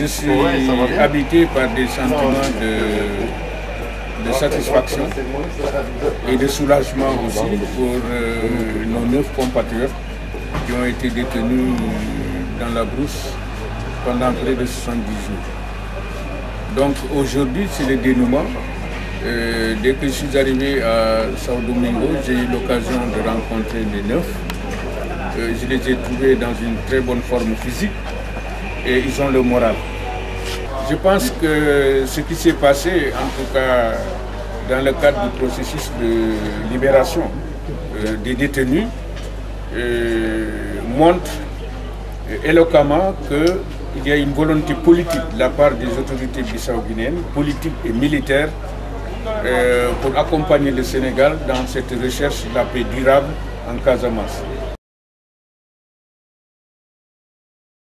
Je suis habité par des sentiments de satisfaction et de soulagement aussi pour nos 9 compatriotes qui ont été détenus dans la brousse pendant près de 70 jours. Donc aujourd'hui, c'est le dénouement. Dès que je suis arrivé à Sao Domingo, j'ai eu l'occasion de rencontrer les 9. Je les ai trouvés dans une très bonne forme physique et ils ont le moral. Je pense que ce qui s'est passé, en tout cas dans le cadre du processus de libération des détenus, montre éloquemment qu'il y a une volonté politique de la part des autorités bissau-guinéennes, politiques et militaires, pour accompagner le Sénégal dans cette recherche de la paix durable en Casamance.